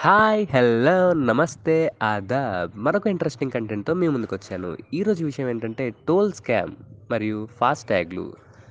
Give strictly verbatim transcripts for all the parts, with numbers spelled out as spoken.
Hi! Hello! నమస్తే! ఆదాబ్! మరొక interesting కంటెంట్‌తో మీ ముందుకొచ్చాను. ఈరోజు విషయం ఏంటంటే టోల్ స్కామ్ మరియు ఫాస్టాగ్‌లు.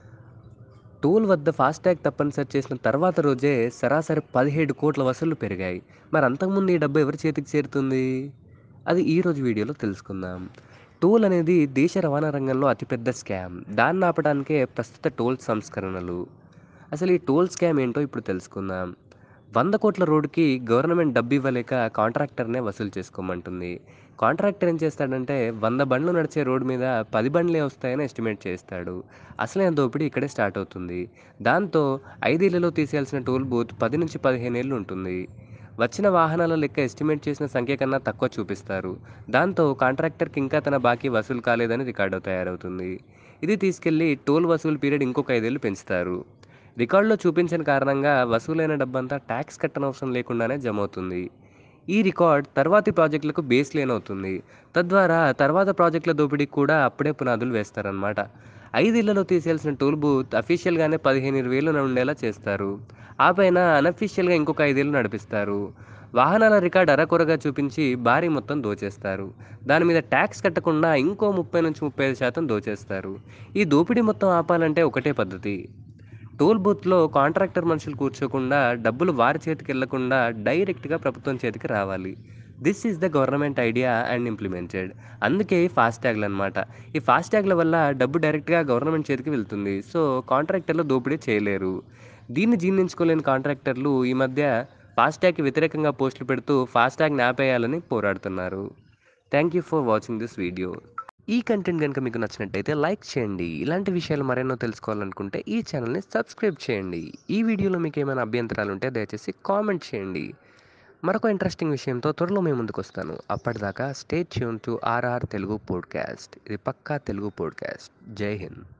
టోల్ వద్ద ఫాస్టాగ్ తప్పనిసరి చేసిన తర్వాత రోజే సరాసరి పదిహేడు కోట్ల వసూళ్లు పెరిగాయి. మరి అంతకుముందు ఈ డబ్బు ఎవరి చేతికి చేరుతుంది? అది ఈరోజు వీడియోలో తెలుసుకుందాం. టోల్ అనేది దేశ రవాణా రంగంలో అతిపెద్ద స్కామ్. దాన్ని ఆపడానికే ప్రస్తుత టోల్ సంస్కరణలు. అసలు ఈ టోల్ స్కామ్ ఏంటో ఇప్పుడు తెలుసుకుందాం. వంద కోట్ల రోడ్డుకి గవర్నమెంట్ డబ్బివ్వలేక కాంట్రాక్టర్‌నే వసూలు చేసుకోమంటుంది. కాంట్రాక్టర్ ఏం చేస్తాడంటే వంద బండ్లు నడిచే రోడ్డు మీద పది బండ్లే వస్తాయని ఎస్టిమేట్ చేస్తాడు. అసలైన దోపిడీ ఇక్కడే స్టార్ట్ అవుతుంది. దాంతో ఐదేళ్లలో తీసేయాల్సిన టోల్ బూత్ పది నుంచి పదిహేను ఏళ్లు ఉంటుంది. వచ్చిన వాహనాల లెక్క ఎస్టిమేట్ చేసిన సంఖ్య కన్నా తక్కువ చూపిస్తారు. దాంతో కాంట్రాక్టర్‌కి ఇంకా తన బాకీ వసూలు కాలేదని రికార్డు తయారవుతుంది. ఇది తీసుకెళ్లి టోల్ వసూలు పీరియడ్ ఇంకొక ఐదు ఏళ్లు పెంచుతారు. రికార్డులో చూపించిన కారణంగా వసూలైన డబ్బంతా ట్యాక్స్ కట్టనవసరం లేకుండానే జమవుతుంది. ఈ రికార్డ్ తర్వాతి ప్రాజెక్టులకు బేస్ లైన్ అవుతుంది. తద్వారా తర్వాత ప్రాజెక్టుల దోపిడీకి కూడా అప్పుడే పునాదులు వేస్తారన్నమాట. ఐదేళ్లలో తీసేయాల్సిన టోల్ బూత్ అఫీషియల్‌గానే పదిహేను, ఇరవై ఏళ్లు ఉండేలా చేస్తారు. ఆ పైన అనఫీషియల్‌గా ఇంకొక ఐదు ఏళ్లు నడిపిస్తారు. వాహనాల రికార్డ్ అరకొరగా చూపించి భారీ మొత్తం దోచేస్తారు. దాని మీద ట్యాక్స్ కట్టకుండా ఇంకో ముప్పై నుంచి ముప్పై ఐదు శాతం దోచేస్తారు. ఈ దోపిడీ మొత్తం ఆపాలంటే ఒకటే పద్ధతి. టోల్ బూత్‌లో కాంట్రాక్టర్ మనుషులు కూర్చోకుండా, డబ్బులు వారి చేతికెళ్లకుండా డైరెక్ట్‌గా ప్రభుత్వం చేతికి రావాలి. This is the government idea and implemented. అందుకే ఈ ఫాస్టాగ్‌లనమాట. ఈ ఫాస్టాగ్‌ల వల్ల డబ్బు డైరెక్ట్‌గా గవర్నమెంట్ చేతికి వెళ్తుంది. సో, కాంట్రాక్టర్లు దోపిడీ చేయలేరు. దీన్ని జీర్ణించుకోలేని కాంట్రాక్టర్లు ఈ మధ్య ఫాస్టాగ్‌కి వ్యతిరేకంగా పోస్టులు పెడుతూ ఫాస్టాగ్‌ని ఆపేయాలని పోరాడుతున్నారు. Thank you for watching this video. ఈ కంటెంట్ గనుక మీకు నచ్చినట్టయితే లైక్ చేయండి. ఇలాంటి విషయాలు మరెన్నో తెలుసుకోవాలనుకుంటే ఈ ఛానల్‌ని సబ్స్క్రైబ్ చేయండి. ఈ వీడియోలో మీకేమైనా అభ్యంతరాలుంటే దయచేసి కామెంట్ చేయండి. మరొక ఇంట్రెస్టింగ్ విషయంతో త్వరలో మీ ముందుకొస్తాను. అప్పటిదాకా stay tune to RR Telugu podcast. ఇది పక్కా తెలుగు పాడ్‌కాస్ట్. జై హింద్.